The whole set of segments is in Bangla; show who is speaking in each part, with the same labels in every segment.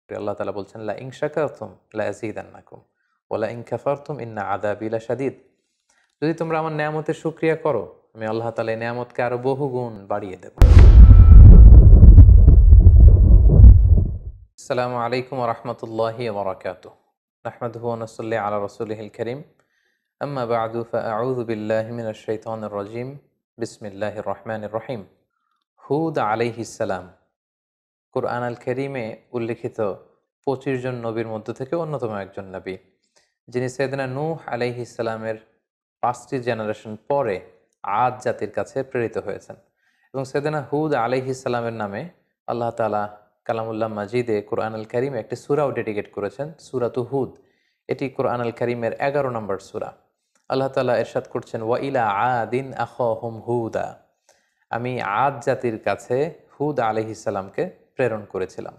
Speaker 1: আল্লাহ তাআলা বলছেন, লা ইন শাকারতুম লা আযীদান্নাকুম ওয়া লা ইন কাফারতুম ইন্না আযাবি লাশাদীদ। যদি তোমরা আমার নেয়ামতের শুকরিয়া করো, আমি আল্লাহ তাআলা এই নেয়ামতকে আরো বহুগুণ বাড়িয়ে দেব। আসসালামু আলাইকুম ওয়া রাহমাতুল্লাহি ওয়া বারাকাতুহু। নাহমাদুহু ওয়া নুসাল্লি আলা রাসূলিহিল কারীম। আম্মা বা'দু ফাআউযু বিল্লাহি মিনাশ শাইতানির রাজীম। বিসমিল্লাহির রাহমানির রহিম। হুদ আলাইহিস সালাম কুরআন আল কারীমে উল্লিখিত ২৫ জন নবীর মধ্য থেকে অন্যতম একজন নবী, যিনি সাইয়েদনা নূহ আলাইহিস সালামের ৫টি জেনারেশন পরে আদ জাতির কাছে প্রেরিত হয়েছেন। এবং সাইয়েদনা হুদ আলাইহিস সালামের নামে আল্লাহ তাআলা কালামুল্লাহ মাজিদে কুরআন আল কারীমে একটি সূরাও ডেডিকেট করেছেন, সূরাতু হুদ। এটি কুরআন আল কারীমের ১১ নম্বর সূরা। আল্লাহ তাআলা ইরশাদ করছেন, ওয়া ইলা আদিন আখাহুম হুদা। আমি আদ জাতির কাছে হুদ আলাইহিস সালামকে প্রেরণ করেছিলাম।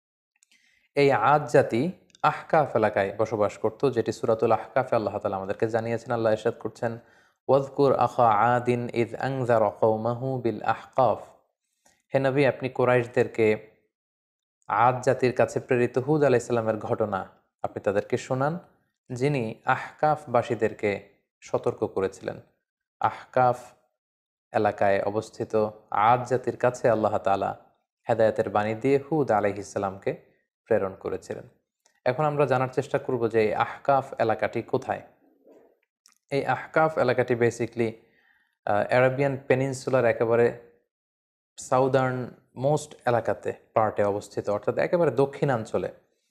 Speaker 1: এই আদ জাতি আহকাফ এলাকায় বসবাস করত, যেটি সূরাতুল আহকাফে আল্লাহ তাআলা আমাদেরকে জানিয়েছেন। আল্লাহ ইরশাদ করছেন, ওয়াযকুর আখা আদিন ইয আনযারা কওমাহু বিল আহকাফ। হে নবী, আপনি কুরাইশদেরকে আদ জাতির কাছে প্রেরিত হুদ আলাইহিস সালামের ঘটনা আপনি তাদেরকে শোনান, যিনি আহকাফবাসীদেরকে সতর্ক করেছিলেন। আহকাফ এলাকায় অবস্থিত আদ জাতির কাছে আল্লাহ তাআলা হেদায়েতের বাণী দিয়ে হুদ আলাইহিস সালামকে প্রেরণ করেছিলেন। এখন আমরা জানার চেষ্টা করব যে এই আহকাফ এলাকাটি কোথায়। এই আহকাফ এলাকাটি বেসিকলি অ্যারাবিয়ান পেনিনসুলার একেবারে সাউদার্ন মোস্ট এলাকাতে পার্টে অবস্থিত, অর্থাৎ একেবারে দক্ষিণাঞ্চলে।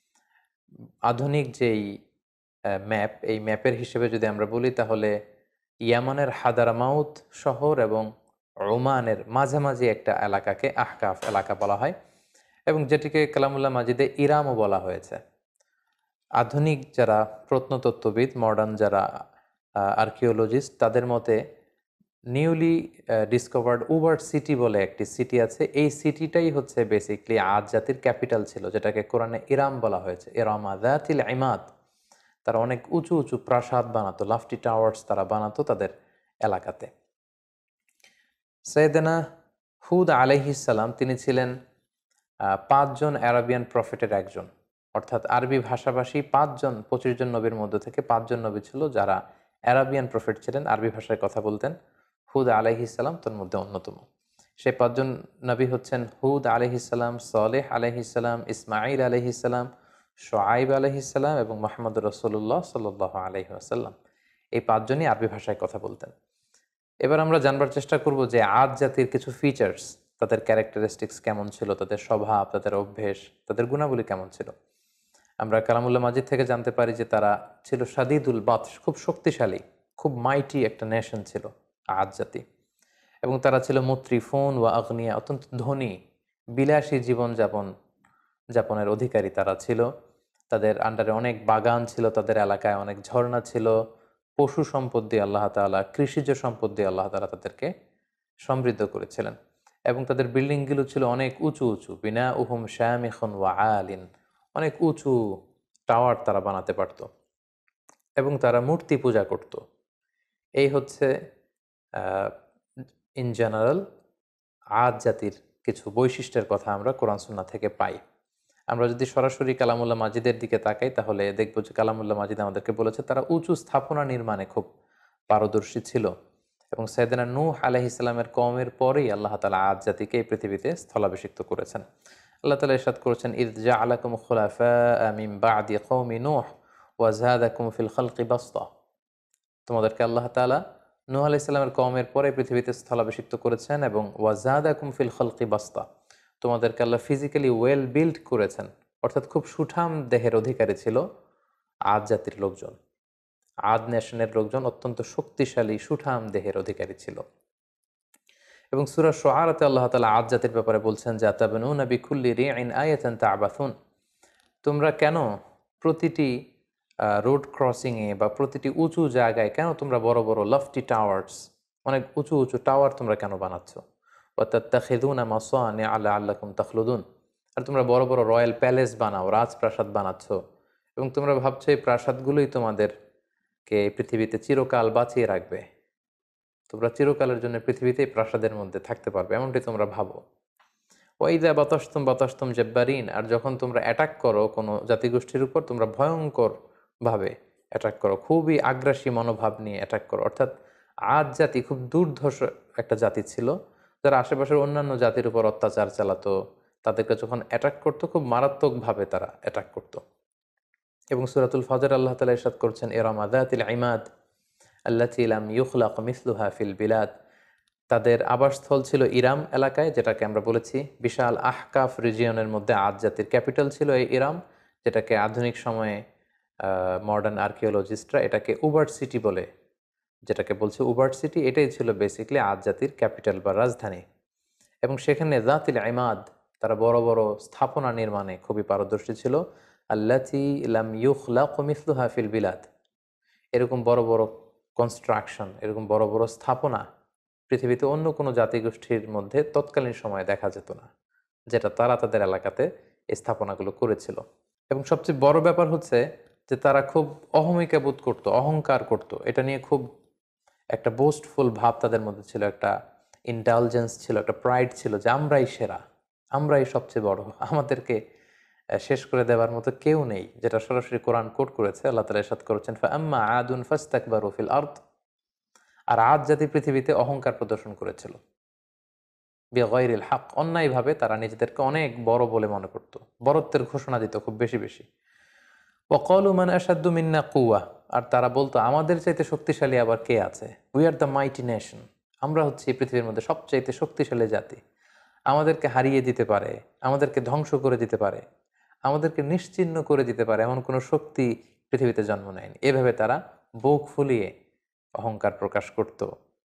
Speaker 1: আধুনিক যেই ম্যাপ, এই ম্যাপের হিসেবে যদি আমরা বলি, তাহলে ইয়ামানের হাদারামাউত শহর এবং ওমানের মাঝামাঝি একটা এলাকাকে আহকাফ এলাকা বলা হয়, এবং যেটিকে কালামুল্লাহ মাজিদে ইরামও বলা হয়েছে। আধুনিক যারা প্রত্নতত্ত্ববিদ, মডার্ন যারা আর্কিওলজিস্ট, তাদের মতে নিউলি ডিসকভার্ড উবার্ড সিটি বলে একটি সিটি আছে। এই সিটিটাই হচ্ছে বেসিকলি আদ জাতির ক্যাপিটাল ছিল, যেটাকে কোরআনে ইরাম বলা হয়েছে। ইরামা যাতিল ইমাদ। তারা অনেক উঁচু উঁচু প্রাসাদ বানাতো, লাফটি টাওয়ার্স তারা বানাতো তাদের এলাকাতে। সাইয়েদনা হুদ আলাইহিস সালাম তিনি ছিলেন ৫ জন অ্যারাবিয়ান প্রফেটের একজন, অর্থাৎ আরবি ভাষাভাষী ৫ জন ২৫ জন নবীর মধ্য থেকে ৫ জন নবী ছিল যারা অ্যারাবিয়ান প্রফেট ছিলেন, আরবি ভাষায় কথা বলতেন। হুদ আলাইহিস সালাম তার মধ্যে অন্যতম। সেই ৫ জন নবী হচ্ছেন হুদ আলাইহিস সালাম, সালেহ আলাইহিস সালাম, ইসমাঈল আলাইহিস সালাম, শুআয়ব আলাইহিস সালাম এবং মুহাম্মদুর রাসূলুল্লাহ সাল্লাল্লাহু আলাইহি ওয়াসাল্লাম। এই ৫ জনই আরবি ভাষায় কথা বলতেন। এবার আমরা জানবার চেষ্টা করব যে আদ জাতির কিছু ফিচার্স, তাদের ক্যারেক্টারিস্টিক্স কেমন ছিল, তাদের স্বভাব, তাদের অভ্যেস, তাদের গুণাবলী কেমন ছিল। আমরা কালামুল্লাহ মাজিদ থেকে জানতে পারি যে তারা ছিল শাদীদুল বাতশ, খুব শক্তিশালী, খুব মাইটি একটা নেশন ছিল আদ জাতি। এবং তারা ছিল মুত্রিফুন ওয়া আগনিয়া, অত্যন্ত ধনী, বিলাসী যাপনের অধিকারী তারা ছিল। তাদের আন্ডারে অনেক বাগান ছিল, তাদের এলাকায় অনেক ঝর্ণা ছিল, পশু সম্পদ দিয়ে আল্লাহ তাআলা, কৃষিজ সম্পদ দিয়ে আল্লাহ তাআলা তাদেরকে সমৃদ্ধ করেছিলেন। এবং তাদের বিল্ডিংগুলো ছিল অনেক উঁচু উঁচু, বিনা উহুম শামিখুন ওয়া আলিন, অনেক উঁচু টাওয়ার তারা বানাতে পারত। এবং তারা মূর্তি পূজা করত। এই হচ্ছে ইন জেনারেল আদ জাতির কিছু বৈশিষ্ট্যের কথা আমরা কোরআন সুন্নাহ থেকে পাই। আমরা যদি সরাসরি কালামুল্লাহ মাজিদের দিকে তাকাই, তাহলে দেখব যে কালামুল্লাহ মাজিদ আমাদেরকে বলেছে তারা উঁচু স্থাপনা নির্মাণে খুব পারদর্শী ছিল। এবং সাইয়েদনা নূহ আলাইহিস সালামের কওমের পরেই আল্লাহ তাআলা আদ জাতিকে এই পৃথিবীতে স্থলাভিষিক্ত করেছেন। আল্লাহ তাআলা ইরশাদ করেছেন, ইয জাআলাকুম খুলাফা মিন বা'দি কওমি নূহ ওয়া যাদাকুম ফিল খালকি বাসতা। তোমাদেরকে আল্লাহ তাআলা নূহ আলাইহিস সালামের কওমের পরে পৃথিবীতে স্থলাভিষিক্ত করেছেন, এবং ওয়া যাদাকুম ফিল খালকি বাসতা, তোমাদেরকে আল্লাহ ফিজিক্যালি ওয়েল বিল্ড করেছেন, অর্থাৎ খুব সুঠাম দেহের অধিকারী ছিল আদ জাতির লোকজন। আদ নেশনের লোকজন অত্যন্ত শক্তিশালী সুঠাম দেহের অধিকারী ছিল। এবং সূরা শুআরাতে আল্লাহ তাআলা আদ জাতির ব্যাপারে বলছেন যে আতাবনুনা বিকুল্লি রিইন আয়াতান তা'বাসুন। তোমরা কেন প্রতিটি রোড ক্রসিংয়ে বা প্রতিটি উঁচু জায়গায় কেন তোমরা বড় বড় লফটি টাওয়ার্স, অনেক উঁচু উঁচু টাওয়ার তোমরা কেন বানাচ্ছ? ওয়া তাত্তাখিযুনা মাসানিআ লাআল্লাকুম তাখলুদুন। আর তোমরা বড় বড় রয়্যাল প্যালেস বানাও, রাজপ্রাসাদ বানাচ্ছ, এবং তোমরা ভাবছো এই প্রাসাদগুলোই তোমাদেরকে এই পৃথিবীতে চিরকাল বাঁচিয়ে রাখবে। তোমরা চিরকালের জন্য পৃথিবীতে এই প্রাসাদের মধ্যে থাকতে পারবে, এমনটি তোমরা ভাবো। ওয়াইদা বাতাসতুম বাতাসতুম জব্বারিন, আর যখন তোমরা অ্যাটাক করো কোনো জাতিগোষ্ঠীর উপর, তোমরা ভয়ঙ্কর ভাবে অ্যাটাক করো, খুবই আগ্রাসী মনোভাব নিয়ে অ্যাটাক করো। অর্থাৎ আদ জাতি খুব দুর্ধর্ষ একটা জাতি ছিল, যারা আশেপাশের অন্যান্য জাতির উপর অত্যাচার চালাতো, তাদেরকে যখন অ্যাটাক করতো খুব মারাত্মকভাবে তারা অ্যাটাক করতো। এবং সূরাতুল ফজর আল্লাহ তাআলা ইরশাদ করছেন, ইরামা যাতিল ইমাদ আল্লাতী লাম ইউখলাক মিসলুহা ফিল বিলাদ। তাদের আবাসস্থল ছিল ইরাম এলাকায়, যেটাকে আমরা বলেছি বিশাল আহকাফ রিজিয়নের মধ্যে আদ জাতির ক্যাপিটাল ছিল এই ইরাম, যেটাকে আধুনিক সময়ে মডার্ন আর্কিওলজিস্টরা এটাকে উবার্ট সিটি বলে, যেটাকে বলছে উবার্ট সিটি, এটাই ছিল বেসিক্যালি আদ জাতির ক্যাপিটাল বা রাজধানী। এবং সেখানে যাতিল ইমাদ, তারা বড় বড় স্থাপনা নির্মাণে খুবই পারদর্শী ছিল। আল্লাতী লাম ইউখলাক মিসলুহা ফিল বিলাদ, এরকম বড় বড় কনস্ট্রাকশন, এরকম বড় বড় স্থাপনা পৃথিবীতে অন্য কোনো জাতিগোষ্ঠীর মধ্যে তৎকালীন সময়ে দেখা যেত না, যেটা তারা তাদের এলাকাতে এই স্থাপনাগুলো করেছিল। এবং সবচেয়ে বড় ব্যাপার হচ্ছে যে তারা খুব অহমিকা বোধ করতো, অহংকার করত, এটা নিয়ে খুব একটা বোস্টফুল ভাব তাদের মধ্যে ছিল, একটা ইন্টেলিজেন্স ছিল, একটা প্রাইড ছিল যে আমরাই সেরা, আমরাই সবচেয়ে বড়, আমাদেরকে শেষ করে দেওয়ার মতো কেউ নেই, যেটা সরাসরি কোরআন কোট করেছে। আল্লাহ তাআলা ইরশাদ করেছেন, ফাআম্মা আদুন ফাস্তাকবারু ফিল আরদ, আর আদ জাতি পৃথিবীতে অহংকার প্রদর্শন করেছিল, বিগাইরিল হক, অন্যায়ভাবে তারা নিজেদেরকে অনেক বড় বলে মনে করত, বড়ত্বের ঘোষণা দিত খুব বেশি বেশি। ওয়াকালু মান আশাদ্দু মিন্না কুওয়া, আর তারা বলতো আমাদের চাইতে শক্তিশালী আবার কে আছে, we are the mighty nation, আমরা হচ্ছে এই পৃথিবীর মধ্যে সবচাইতে শক্তিশালী জাতি, আমাদেরকে হারিয়ে দিতে পারে, আমাদেরকে ধ্বংস করে দিতে পারে, আমাদেরকে নিশ্চিহ্ন করে দিতে পারে এমন কোনো শক্তি পৃথিবীতে জন্ম নেয়নি। এভাবে তারা বুক ফুলিয়ে অহংকার প্রকাশ করত।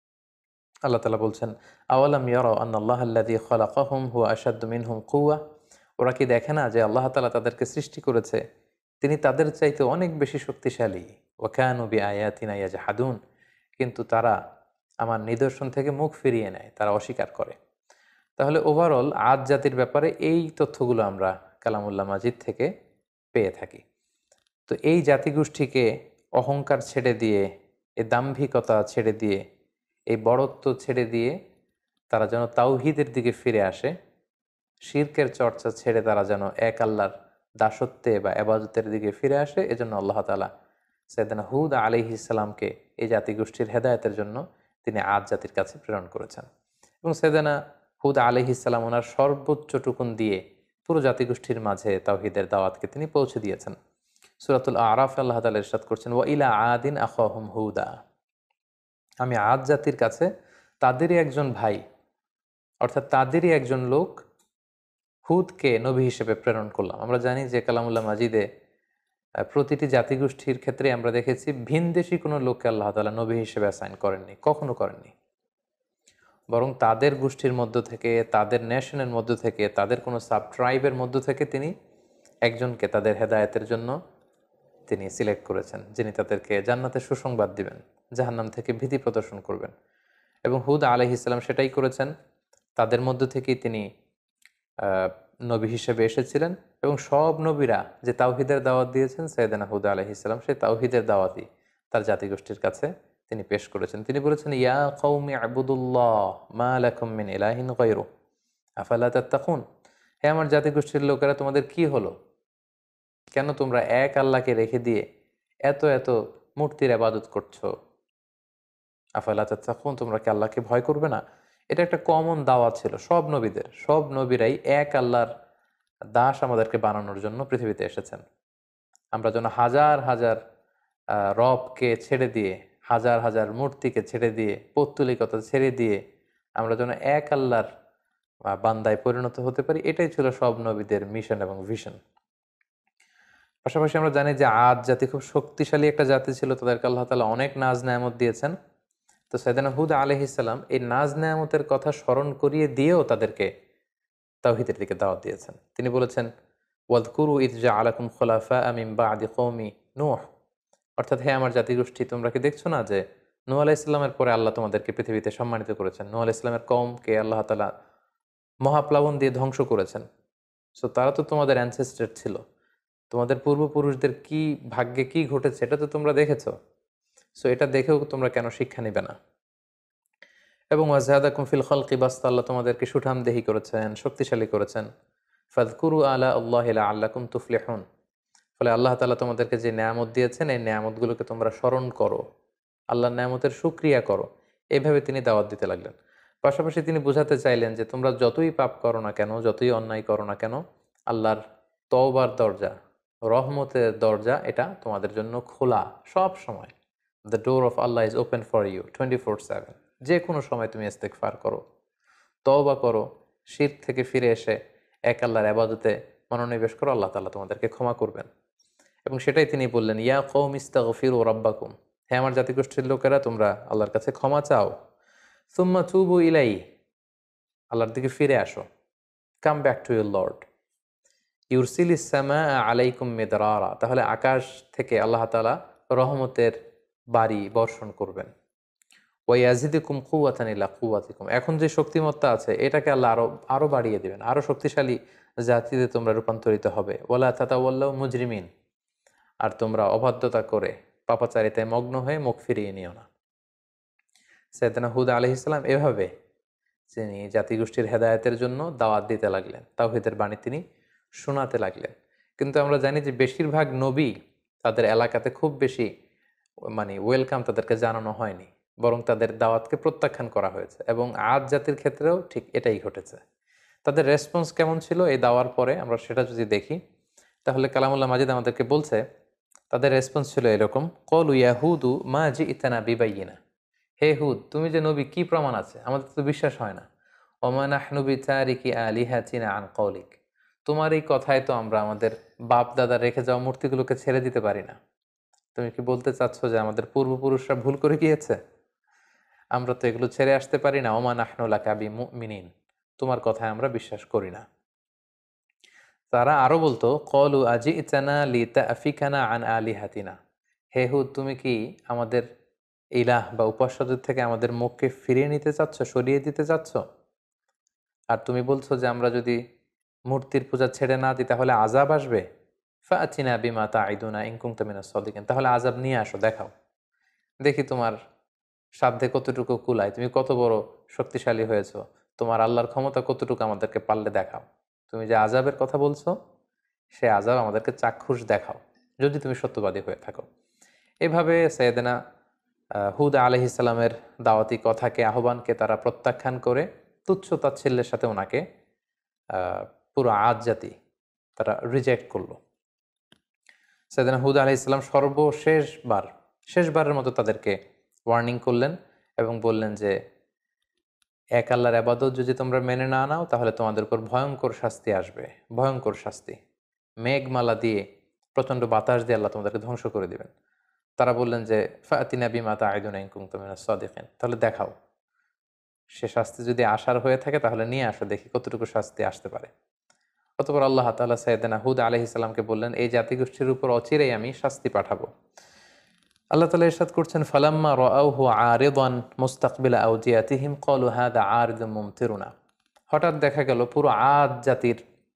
Speaker 1: আল্লাহ তাআলা বলছেন, আওয়ালাম ইয়ারাউ আন্নাল্লাহ আল্লাযী খালাকাহুম হুয়া আশাদ্দু মিনহুম কুওয়া, ওরা কি দেখে না যে আল্লাহ তাআলা তাদেরকে সৃষ্টি করেছে, তিনি তাদের চাইতে অনেক বেশি শক্তিশালী। ওয়া কানু বিআয়াতিনা ইয়াজহাদুন, কিন্তু তারা আমার নিদর্শন থেকে মুখ ফিরিয়ে নেয়, তারা অস্বীকার করে। তাহলে ওভারঅল আদ জাতির ব্যাপারে এই তথ্যগুলো আমরা কালামুল্লাহ মাজিদ থেকে পেয়ে থাকি। তো এই জাতিগোষ্ঠীকে অহংকার ছেড়ে দিয়ে, এই দাম্ভিকতা ছেড়ে দিয়ে, এই বড়ত্ব ছেড়ে দিয়ে তারা যেন তাওহীদের দিকে ফিরে আসে, শিরকের চর্চা ছেড়ে তারা যেন এক আল্লাহর দাসত্বে বা এবাদতের দিকে ফিরে আসে, এজন্য আল্লাহ তাআলা সাইয়েদনা হুদ আলাইহিস সালামকে এই জাতিগোষ্ঠীর হেদায়েতের জন্য তিনি আদ জাতির কাছে প্রেরণ করেছেন। এবং সাইয়েদনা হুদ আলাইহিস সালাম ওনার সর্বোচ্চটুকুন দিয়ে পুরো জাতিগোষ্ঠীর মাঝে তাওহীদের দাওয়াতকে তিনি পৌঁছে দিয়েছেন। সূরাতুল আরাফে আল্লাহ তাআলা ইরশাদ করছেন, ওয়া ইলা আদিন আখাহুম হুদা, আমি আদ জাতির কাছে তাদেরই একজন ভাই, অর্থাৎ তাদেরই একজন লোক হুদকে নবী হিসেবে প্রেরণ করলাম। আমরা জানি যে কালামুল্লাহ মাজিদে প্রতিটি জাতিগোষ্ঠীর ক্ষেত্রে আমরা দেখেছি ভিনদেশী কোনো লোককে আল্লাহ তাআলা নবী হিসেবে অ্যাসাইন করেননি, কখনো করেননি, বরং তাদের গোষ্ঠীর মধ্য থেকে, তাদের নেশনের মধ্য থেকে, তাদের কোনো সাব ট্রাইবের মধ্য থেকে তিনি একজনকে তাদের হেদায়েতের জন্য তিনি সিলেক্ট করেছেন, যিনি তাদেরকে জান্নাতের সুসংবাদ দিবেন, জাহান্নাম থেকে ভীতি প্রদর্শন করবেন। এবং হুদ আলাইহিস সালাম সেটাই করেছেন, তাদের মধ্য থেকেই তিনি নবী হিসেবে এসেছিলেন। এবং সব নবীরা যে তাওহীদের দাওয়াত দিয়েছেন, সাইয়েদনা হুদ আলাইহিস সালাম সেই তাওহীদের দাওয়াতই তার জাতিগোষ্ঠীর কাছে তিনি পেশ করেছেন। তিনি বলেছেন, ইয়া কওমি আবুদুল্লাহ মা লাকুম মিন ইলাহিন গায়রু আফালা তাত্তাকুন, হে আমার জাতিগোষ্ঠীর লোকেরা, তোমাদের কি হলো, কেন তোমরা এক আল্লাহকে রেখে দিয়ে এত এত মূর্তির ইবাদত করছো, আফালা তাত্তাকুন, তোমরা কি আল্লাহকে ভয় করবে না? এটা একটা কমন দাওয়াত ছিল সব নবীদের, সব নবীরাই এক আল্লাহর দাস আমাদেরকে বানানোর জন্য পৃথিবীতে এসেছেন। আমরা যেন হাজার হাজার রবকে ছেড়ে দিয়ে, হাজার হাজার মূর্তিকে ছেড়ে দিয়ে, পৌত্তলিকতা ছেড়ে দিয়ে আমরা যেন এক আল্লাহর বান্দায় পরিণত হতে পারি, এটাই ছিল সব নবীদের মিশন এবং ভিশন। পাশাপাশি আমরা জানি যে আদ জাতি খুব শক্তিশালী একটা জাতি ছিল, তাদেরকে আল্লাহ তাআলা অনেক নাজ নেয়ামত দিয়েছেন। তো সাইয়েদনা হুদ আলাইহিস সালাম এই নাজ নেয়ামতের কথা স্মরণ করিয়ে দিয়েও তাদেরকে তাওহীদের দিকে দাওয়াত দিয়েছেন। তিনি বলেছেন, ওয়াযকুরু ইয জাআলাকুম খুলাফা মিন বা'দি কওমি নূহ, অর্থাৎ হে আমার জাতিগোষ্ঠী, তোমরা কি দেখছো না যে নূহ আলাইহিস সালামের পরে আল্লাহ তোমাদেরকে পৃথিবীতে সম্মানিত করেছেন। নূহ আলাইহিস সালামের কওমকে আল্লাহ তাআলা মহাপ্লাবন দিয়ে ধ্বংস করেছেন। সো তারা তো তোমাদের অ্যানসেস্টর ছিল, তোমাদের পূর্বপুরুষদের কি ভাগ্যে কি ঘটেছে এটা তো তোমরা দেখেছো। সো এটা দেখেও তোমরা কেন শিক্ষা নিবে না? এবং ওয়াজহাদাকুম ফিল খালকি বাসতা, আল্লাহ তোমাদেরকে সুঠামদেহী করেছেন, শক্তিশালী করেছেন। ফাযকুরু আলা আল্লাহি লাআল্লাকুম তুফলিহুন, ফলে আল্লাহ তাআলা তোমাদেরকে যে নেয়ামত দিয়েছেন এই নেয়ামতগুলোকে তোমরা স্মরণ করো, আল্লাহর নেয়ামতের শুকরিয়া করো। এইভাবে তিনি দাওয়াত দিতে লাগলেন। পাশাপাশি তিনি বোঝাতে চাইলেন যে তোমরা যতই পাপ করো না কেন, যতই অন্যায় করো না কেন, আল্লাহর তওবার দরজা, রহমতের দরজা এটা তোমাদের জন্য খোলা সব সময়। The door of Allah is open for you 24/7। যে কোনো সময় তুমি ইস্তেগফার করো, তওবা করো, শিরক থেকে ফিরে এসে এক আল্লাহর ইবাদতে মনোনিবেশ করো, আল্লাহ তাআলা তোমাদেরকে ক্ষমা করবেন। এবং সেটাই তিনি বললেন, ইয়া কওম ইস্তাগফিরু রাব্বাকুম, হে আমার জাতিগোষ্ঠীর লোকেরা, তোমরা আল্লাহর কাছে ক্ষমা চাও। সুম্মা তুবু ইলাইহি, আল্লাহর দিকে ফিরে আসো। Come back to your lord. ইউরসিলিস সামা আলাইকুম মিদরারা, তাহলে আকাশ থেকে আল্লাহ তাআলা রহমতের বাড়ি বর্ষণ করবেন। ওয়াইয়াজিদুকুম কুওয়াতান ইলা কুওয়াতিকুম, এখন যে শক্তিমত্তা আছে এটাকে আল্লাহ আরো আরো বাড়িয়ে দিবেন, আরো শক্তিশালী জাতিতে তোমরা রূপান্তরিত হবে। ওয়ালা তাতাওয়াল্লাউ মুজরিমিন, আর তোমরা অবাধ্যতা করে পাপাচারিতায় মগ্ন হয়ে মুখ ফিরিয়ে নিও না। সাইয়েদনা হুদ আলাইহিস সালাম এভাবে তিনি জাতিগোষ্ঠীর হেদায়েতের জন্য দাওয়াত দিতে লাগলেন, তাওহীদের বাণী তিনি শোনাতে লাগলেন। কিন্তু আমরা জানি যে বেশিরভাগ নবী তাদের এলাকাতে খুব বেশি ওয়েলকাম তাদেরকে জানানো হয়নি, বরং তাদের দাওয়াতকে প্রত্যাখ্যান করা হয়েছে। এবং আদ জাতির ক্ষেত্রেও ঠিক এটাই ঘটেছে। তাদের রেসপন্স কেমন ছিল এই দাওয়ার পরে আমরা সেটা যদি দেখি, তাহলে কালামুল্লাহ মাজিদ আমাদেরকে বলছে তাদের রেসপন্স ছিল এরকম, ক্বালু ইয়া হুদু মা জি'তানা বিবাইয়িনা, হে হুদ তুমি যে নবী কি প্রমাণ আছে, আমাদের তো বিশ্বাস হয় না। ওমা নাহনু বিতারিকি আলিহাতিনা আন কওলিক, তোমার এই কথায় তো আমরা আমাদের বাপ দাদা রেখে যাওয়া মূর্তিগুলোকে ছেড়ে দিতে পারি না। তুমি কি বলতে চাচ্ছ যে আমাদের পূর্বপুরুষরা ভুল করে গিয়েছে? আমরা তো এগুলো ছেড়ে আসতে পারি না। ওমা নাহনু লাকা বিমুমিনিন, তোমার কথায় আমরা বিশ্বাস করি না। তারা আরো বলতো, ক্বালু আজি'তানা লিতাফিকানা আন আলিহাতিনা, হে হুদ তুমি কি আমাদের ইলাহ বা উপাস্যদের থেকে আমাদের মুখকে ফিরিয়ে নিতে চাচ্ছ, সরিয়ে দিতে চাচ্ছ? আর তুমি বলছো যে আমরা যদি মূর্তির পূজা ছেড়ে না দিই তাহলে আযাব আসবে। ফাআতিনা বিমা তাইদুনা ইন কুনতা মিনাস সাদিকিন, তাহলে আযাব নিয়ে আসো, দেখাও, দেখি তোমার সাধ্যে কতটুকু কুলায়, তুমি কত বড় শক্তিশালী হয়েছো, তোমার আল্লাহর ক্ষমতা কতটুকু আমাদেরকে পারলে দেখাও। তুমি যে আযাবের কথা বলছো সে আযাব আমাদেরকে চাক্ষুষ দেখাও, যদি তুমি সত্যবাদী হয়ে থাকো। এভাবে সাইয়েদনা হুদ আলাইহিস সালামের দাওয়াতি কথাকে, আহ্বানকে তারা প্রত্যাখ্যান করে তুচ্ছ তাচ্ছিল্যের সাথে ওনাকে পুরো আদ জাতি তারা রিজেক্ট করলো। সাইয়েদনা হুদ আলাইহিস সালাম শেষবারের মতো তাদেরকে ওয়ার্নিং করলেন এবং বললেন যে এক আল্লাহর ইবাদত যদি তোমরা মেনে না নাও তাহলে তোমাদের উপর ভয়ঙ্কর শাস্তি আসবে, ভয়ঙ্কর শাস্তি। মেঘমালা দিয়ে, প্রচণ্ড বাতাস দিয়ে আল্লাহ তোমাদেরকে ধ্বংস করে দিবেন। তারা বললেন যে ফাতিনা বিমা তাইদুনা ইন কুনতুম মিনাস সাদিকিন, তাহলে দেখাও, সে শাস্তি যদি আসার হয়ে থাকে তাহলে নিয়ে আসো, দেখি কতটুকু শাস্তি আসতে পারে। অতঃপর আল্লাহ তাআলা সাইয়েদনা হুদ আলাইহিস সালামকে বললেন, এই জাতিগোষ্ঠীর উপর অচিরেই আমি শাস্তি পাঠাবো। আল্লাহ তাআলা ইরশাদ করছেন, ফালাম্মা রাআউহু আরিদান মুস্তাকবিলা আওদিয়াতিহিম ক্বালু হাযা আরিদুম মুমতিরুনা, হঠাৎ দেখা গেল পুরো আদ জাতির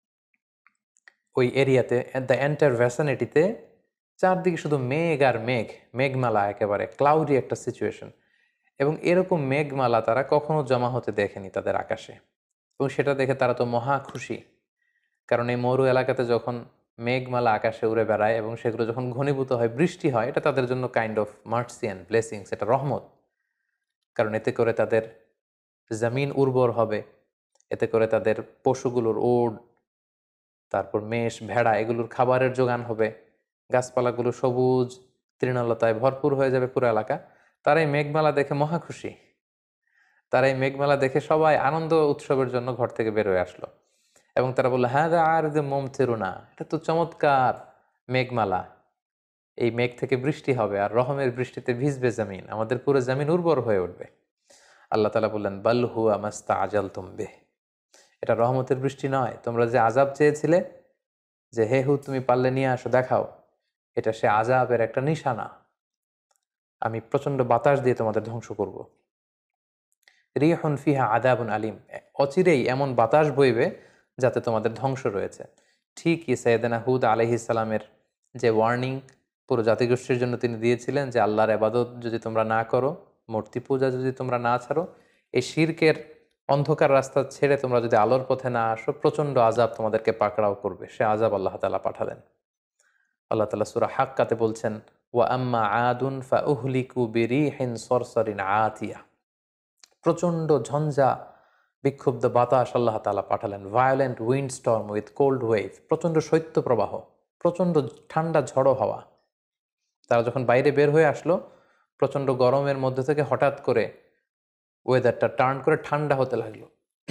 Speaker 1: ওই এরিয়াতে, দ্য এন্টায়ার ভ্যাসানিটিতে চারদিকে শুধু মেঘ আর মেঘ, মেঘমালা, একেবারে ক্লাউডি একটা সিচুয়েশন। এবং এরকম মেঘমালা তারা কখনো জমা হতে দেখেনি তাদের আকাশে। এবং সেটা দেখে তারা তো মহা খুশি, কারণ এই মরু এলাকাতে যখন মেঘমালা আকাশে উড়ে বেড়ায় এবং সেগুলো যখন ঘনীভূত হয়, বৃষ্টি হয়, এটা তাদের জন্য kind of mercy and blessings, এটা রহমত। কারণ এতে করে তাদের জমিন উর্বর হবে, এতে করে তাদের পশুগুলোর ওট, তারপর মেষ, ভেড়া, এগুলোর খাবারের যোগান হবে, গাছপালাগুলো সবুজ তৃণলতায় ভরপুর হয়ে যাবে পুরো এলাকা। তারা এই মেঘমালা দেখে মহা খুশি। তারা এই মেঘমালা দেখে সবাই আনন্দ উৎসবের জন্য ঘর থেকে বের হয়ে আসলো এবং তারা বললো, হ্যাঁ আর মুমতিরুনা, এটা তো চমৎকার মেঘমালা, এই মেঘ থেকে বৃষ্টি হবে আর রহমের বৃষ্টিতে ভিজবে জমিন, আমাদের পুরো জমিন উর্বর হয়ে উঠবে। আল্লাহ তাআলা বললেন, বাল হুয়া মাস্তাআজালতুম বিহ, এটা রহমতের বৃষ্টি নয়, তোমরা যে আযাব চেয়েছিলে যে হে হুদ তুমি পারলে নিয়ে আসো, দেখাও, এটা সে আযাবের একটা নিশানা। আমি প্রচন্ড বাতাস দিয়ে তোমাদের ধ্বংস করব। রিহুন ফিহা আযাবুন আলিম, অচিরেই এমন বাতাস বইবে যাতে তোমাদের ধ্বংস রয়েছে। ঠিকই সাইয়েদনা হুদ আলাইহিস সালামের যে ওয়ার্নিং পুরো জাতিগোষ্ঠীর জন্য তিনি দিয়েছিলেন যে আল্লাহর ইবাদত যদি তোমরা না করো, মূর্তি পূজা যদি তোমরা না ছাড়ো, এই শিরকের অন্ধকার রাস্তা ছেড়ে তোমরা যদি আলোর পথে না আসো, প্রচণ্ড আযাব তোমাদেরকে পাকড়াও করবে। সে আযাব আল্লাহ তাআলা পাঠালেন। আল্লাহ তাআলা সূরা হাক্কাতে বলছেন, ওয়া আম্মা আদুন ফাউহলিকু বিরিহিন সরসরিন আতিয়া। প্রচণ্ড ঝঞ্ঝা বিক্ষুব্ধ বাতাস আল্লাহ তাআলা পাঠালেন, violent wind storm with cold wave, প্রচণ্ড শৈত্যপ্রবাহ, প্রচণ্ড ঠান্ডা ঝড়ো হাওয়া। তারা যখন বাইরে বের হয়ে আসলো, প্রচণ্ড গরমের মধ্যে থেকে হঠাৎ করে ওয়েদারটা টার্ন করে ঠান্ডা হতে লাগলো।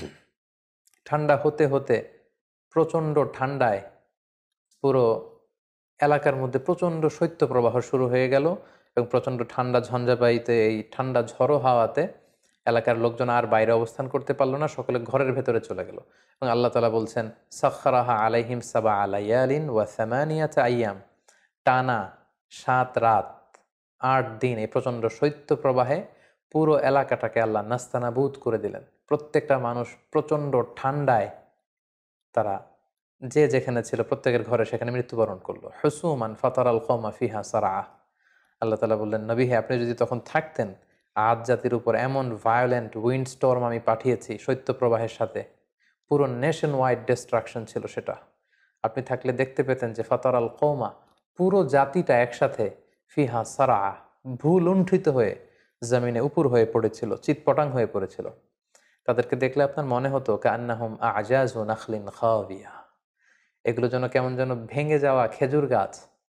Speaker 1: ঠান্ডা হতে হতে প্রচণ্ড ঠান্ডায় পুরো এলাকার মধ্যে প্রচণ্ড শৈত্যপ্রবাহ শুরু হয়ে গেল এবং প্রচণ্ড ঠান্ডা ঝঞ্ঝাবায়ুতে, এই ঠান্ডা ঝড়ো হাওয়াতে এলাকার লোকজন আর বাইরে অবস্থান করতে পারলো না, সকলে ঘরের ভেতরে চলে গেল। এবং আল্লাহ তাআলা বলছেন, সাখখারাহা আলাইহিম সাবা আলাইয়ালিন ওয়া সামানিয়াতা আইয়াম, টানা 7 রাত 8 দিন এই প্রচণ্ড শৈত্যপ্রবাহে পুরো এলাকাটাকে আল্লাহ নাস্তানাবুদ করে দিলেন। প্রত্যেকটা মানুষ প্রচণ্ড ঠান্ডায় তারা যে যেখানে ছিল প্রত্যেকের ঘরে সেখানে মৃত্যুবরণ করলো। হুসুমান ফাতারাল কওমা ফিহা সারআ। আল্লাহ তাআলা বললেন, নবী হে, আপনি যদি তখন থাকতেন, আদ জাতির উপর এমন ভায়োলেন্ট উইন্ড স্টর্ম আমি পাঠিয়েছি শৈত্যপ্রবাহের সাথে, পুরো নেশন ওয়াইড ডিস্ট্রাকশন ছিল সেটা। আপনি থাকলে দেখতে পেতেন যে ফাতারাল কওমা, পুরো জাতিটা একসাথে, ফিহা সারআ, ভূলুণ্ঠিত হয়ে জমিনে উপর হয়ে পড়েছিল, চিৎপটাং হয়ে পড়েছিল। তাদেরকে দেখলে আপনার মনে হতো কান্নাহুম আজাজু নাখলিন খাওয়িয়া, এগুলো যেন কেমন যেন ভেঙে যাওয়া খেজুর গাছ।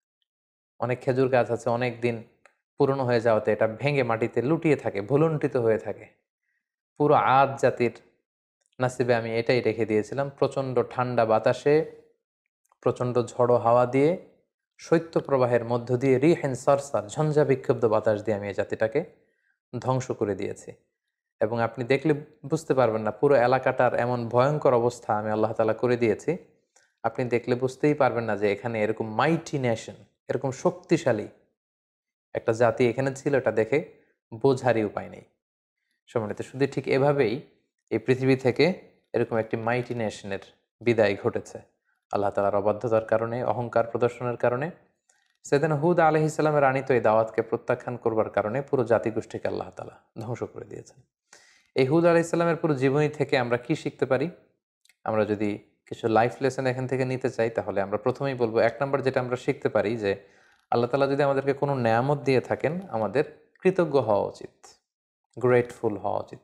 Speaker 1: অনেক খেজুর গাছ আছে অনেক দিন পুরনো হয়ে যাওয়াতে এটা ভেঙে মাটিতে লুটিয়ে থাকে, ভুলুণ্ঠিত হয়ে থাকে। পুরো আদ জাতির নাসিবে আমি এটাই রেখে দিয়েছিলাম। প্রচণ্ড ঠান্ডা বাতাসে, প্রচণ্ড ঝড়ো হাওয়া দিয়ে, শৈত্যপ্রবাহের মধ্য দিয়ে, রিহিন সারসার, ঝঞ্ঝা বিক্ষুব্ধ বাতাস দিয়ে আমি এই জাতিটাকে ধ্বংস করে দিয়েছি। এবং আপনি দেখলে বুঝতে পারবেন না, পুরো এলাকাটার এমন ভয়ঙ্কর অবস্থা আমি আল্লাহ তাআলা করে দিয়েছি, আপনি দেখলে বুঝতেই পারবেন না যে এখানে এরকম মাইটি নেশন, এরকম শক্তিশালী একটা জাতি এখানে ছিল। এটা দেখে বোঝারই উপায় নেই। সম্মানিত শুধু ঠিক এভাবেই এই পৃথিবী থেকে এরকম একটি মাইটি নেশনের বিদায় ঘটেছে আল্লাহ তাআলার অবাধ্যতার কারণে, অহংকার প্রদর্শনের কারণে। সেদিনা হুদ আলাইহিস সালামের আনিত এই দাওয়াতকে প্রত্যাখ্যান করবার কারণে পুরো জাতিগোষ্ঠীকে আল্লাহ তাআলা ধ্বংস করে দিয়েছেন। এই হুদ আলাইহিস সালামের পুরো জীবনী থেকে আমরা কি শিখতে পারি? আমরা যদি কিছু লাইফ লেসন এখান থেকে নিতে চাই, তাহলে আমরা প্রথমেই বলবো, 1 নম্বর যেটা আমরা শিখতে পারি যে আল্লাহ তাআলা যদি আমাদেরকে কোনো নেয়ামত দিয়ে থাকেন, আমাদের কৃতজ্ঞ হওয়া উচিত, গ্রেটফুল হওয়া উচিত,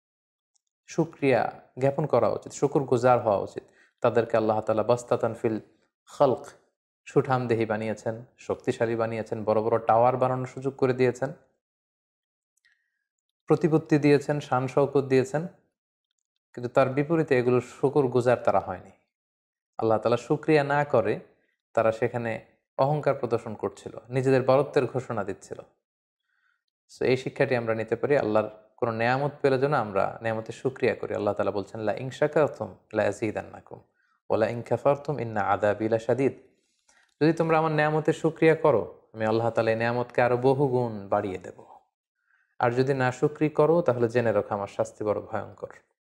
Speaker 1: শুকরিয়া জ্ঞাপন করা উচিত, শুকরগুজার হওয়া উচিত। তাদেরকে আল্লাহ তাআলা বাসতাতান ফিল খালক, সুঠামদেহী বানিয়েছেন, শক্তিশালী বানিয়েছেন, বড় বড় টাওয়ার বানানোর সুযোগ করে দিয়েছেন, প্রতিপত্তি দিয়েছেন, শান শওকত দিয়েছেন। কিন্তু তার বিপরীতে এগুলোর শুকরগুজার তারা হয়নি। আল্লাহ তাআলা শুকরিয়া না করে তারা সেখানে অহংকার প্রদর্শন করছিল, নিজেদের বরত্বের ঘোষণা দিচ্ছিল। সো এই শিক্ষাটি আমরা নিতে পারি, আল্লাহর কোনো নেয়ামত পেলে যেন আমরা নেয়ামতের শুকরিয়া করি। আল্লাহ তাআলা বলছেন, লা ইন শাকারতুম লা আযীদান্নাকুম ওয়া লা ইন কাফারতুম ইন্না আযাবি লাশাদীদ। যদি তোমরা আমার নেয়ামতের শুকরিয়া করো, আমি আল্লাহ তাআলা এই নেয়ামতকে আরো বহুগুণ বাড়িয়ে দেব। আর যদি না শুকরি করো, তাহলে জেনে রাখো আমার শাস্তি বড় ভয়ঙ্কর।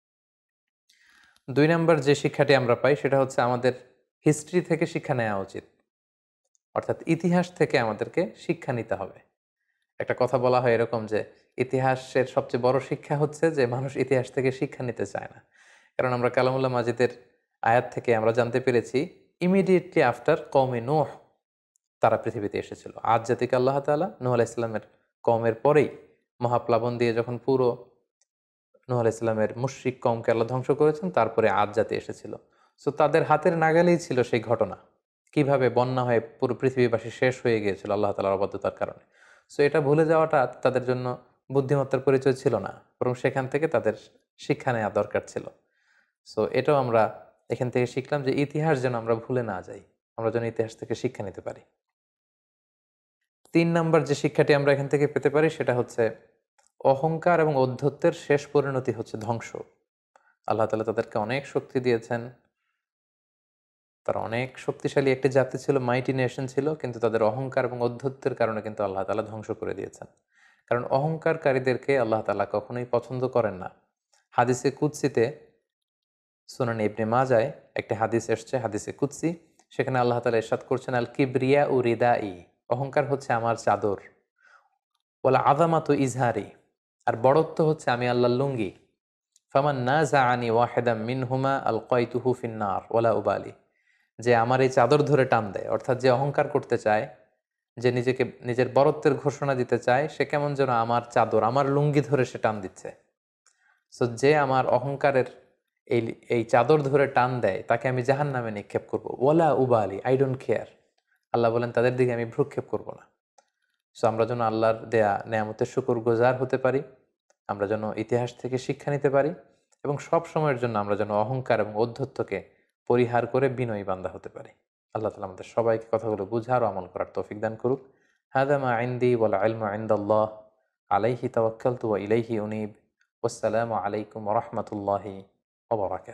Speaker 1: 2 নম্বর যে শিক্ষাটি আমরা পাই সেটা হচ্ছে আমাদের হিস্ট্রি থেকে শিক্ষা নেওয়া উচিত। অর্থাৎ ইতিহাস থেকে আমাদেরকে শিক্ষা নিতে হবে। একটা কথা বলা হয় এরকম যে ইতিহাসের সবচেয়ে বড় শিক্ষা হচ্ছে যে মানুষ ইতিহাস থেকে শিক্ষা নিতে চায় না। কারণ আমরা কালামুল্লাহ মাজিদের আয়াত থেকে আমরা জানতে পেরেছি, ইমিডিয়েটলি আফটার কওমে নূহ তারা পৃথিবীতে এসেছিল। আদ জাতিকে আল্লাহ তাআলা নূহ আলাইহিস সালামের কওমের পরেই মহাপ্লাবন দিয়ে যখন পুরো নূহ আলাইহিস সালামের মুশরিক কওমকে আল্লাহ ধ্বংস করেছেন, তারপরে আদ জাতি এসেছিল। সো তাদের হাতের নাগালেই ছিল সেই ঘটনা, কিভাবে বন্যা হয়ে পুরো পৃথিবীবাসী শেষ হয়ে গিয়েছিল আল্লাহ তাআলার অবাধ্যতার কারণে। সো এটা ভুলে যাওয়াটা তাদের জন্য বুদ্ধিমত্তার পরিচয় ছিল না, বরং সেখান থেকে তাদের শিক্ষা নেওয়া দরকার ছিল। সো এটাও আমরা এখান থেকে শিখলাম যে ইতিহাস যেন আমরা ভুলে না যাই, আমরা যেন ইতিহাস থেকে শিক্ষা নিতে পারি। 3 নাম্বার যে শিক্ষাটি আমরা এখান থেকে পেতে পারি সেটা হচ্ছে অহংকার এবং ঔদ্ধত্যের শেষ পরিণতি হচ্ছে ধ্বংস। আল্লাহ তাআলা তাদেরকে অনেক শক্তি দিয়েছেন, তারা অনেক শক্তিশালী একটি জাতি ছিল, মাইটি নেশন ছিল, কিন্তু তাদের অহংকার এবং ঔদ্ধত্যের কারণে কিন্তু আল্লাহ তাআলা ধ্বংস করে দিয়েছেন। কারণ অহংকারকারীদেরকে আল্লাহ তাআলা কখনোই পছন্দ করেন না। হাদিসে কুদসিতে, সুনান ইবনে মাজায় একটি হাদিস এসছে, হাদিসে কুদসি, সেখানে আল্লাহ তাআলা ইরশাদ করছেন, আল কিবরিয়া উ রিদাই, অহংকার হচ্ছে আমার চাদর, ওয়াল আযামাতু ইজহারি, আর বড়ত্ব হচ্ছে আমি আল্লাহর লুঙ্গি। ফামান নাযাআনি ওয়াহিদাম মিনহুমা আলকাইতুহু ফিন্নার ওয়ালা উবালি। যে আমার এই চাদর ধরে টান দেয়, অর্থাৎ যে অহংকার করতে চায়, যে নিজেকে নিজের বরত্বের ঘোষণা দিতে চায়, সে কেমন যেন আমার চাদর, আমার লুঙ্গি ধরে সে টান দিচ্ছে। সো যে আমার অহংকারের এই এই চাদর ধরে টান দেয়, তাকে আমি জাহান্নামে নিক্ষেপ করব। ওয়ালা উবালি, আই ডোন্ট কেয়ার। আল্লাহ বলেন তাদের দিকে আমি ভ্রুক্ষেপ করব না। সো আমরা যেন আল্লাহর দেয়া নেয়ামতের শুকর গুজার হতে পারি, আমরা যেন ইতিহাস থেকে শিক্ষা নিতে পারি, এবং সব সময়ের জন্য আমরা যেন অহংকার এবং ঔদ্ধত্যকে পরিহার করে বিনয়ী বান্দা হতে পারি। আল্লাহ তাআলা আমাদের সবাইকে কথাগুলো বুঝার ও আমল করার তৌফিক দান করুক। হাদা মা ইনদি ওয়াল ইলমু ইনদাল্লাহ, আলাইহি তাওয়াক্কালতু ওয়া ইলাইহি উনীব। ওয়াসসালামু আলাইকুম ওয়া রাহমাতুল্লাহি ওয়া বারাকাতুহু।